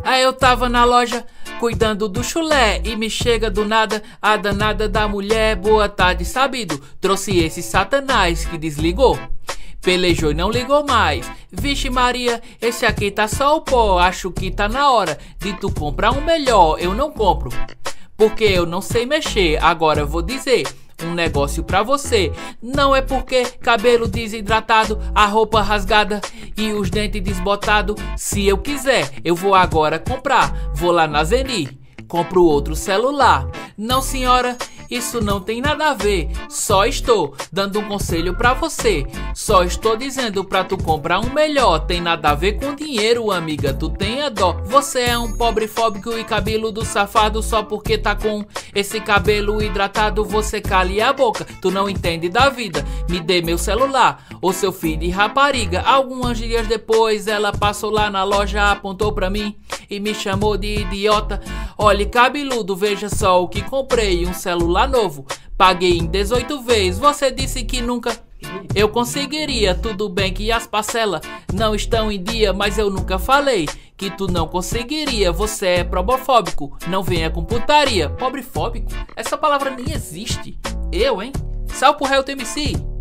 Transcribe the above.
Aí eu tava na loja cuidando do chulé e me chega do nada a danada da mulher. Boa tarde, sabido. Trouxe esse satanás que desligou, pelejou e não ligou mais. Vixe Maria, esse aqui tá só o pó. Acho que tá na hora de tu comprar um melhor. Eu não compro, porque eu não sei mexer. Agora eu vou dizer um negócio pra você. Não é porque cabelo desidratado, a roupa rasgada e os dentes desbotados. Se eu quiser, eu vou agora comprar. Vou lá na Zeni, compro outro celular. Não senhora, isso não tem nada a ver. Só estou dando um conselho pra você. Só estou dizendo pra tu comprar um melhor. Tem nada a ver com dinheiro, amiga, tu tenha dó. Você é um pobre fóbico e cabeludo safado. Só porque tá com esse cabelo hidratado, você cale a boca. Tu não entende da vida. Me dê meu celular, ô seu filho de rapariga. Alguns dias depois ela passou lá na loja, apontou pra mim e me chamou de idiota. Olhe cabeludo, veja só o que comprei. Um celular novo, paguei em 18 vezes. Você disse que nunca eu conseguiria. Tudo bem que as parcelas não estão em dia, mas eu nunca falei que tu não conseguiria. Você é probofóbico, não venha com putaria. Pobrefóbico? Essa palavra nem existe. Eu, hein? Salve pro réu TMC.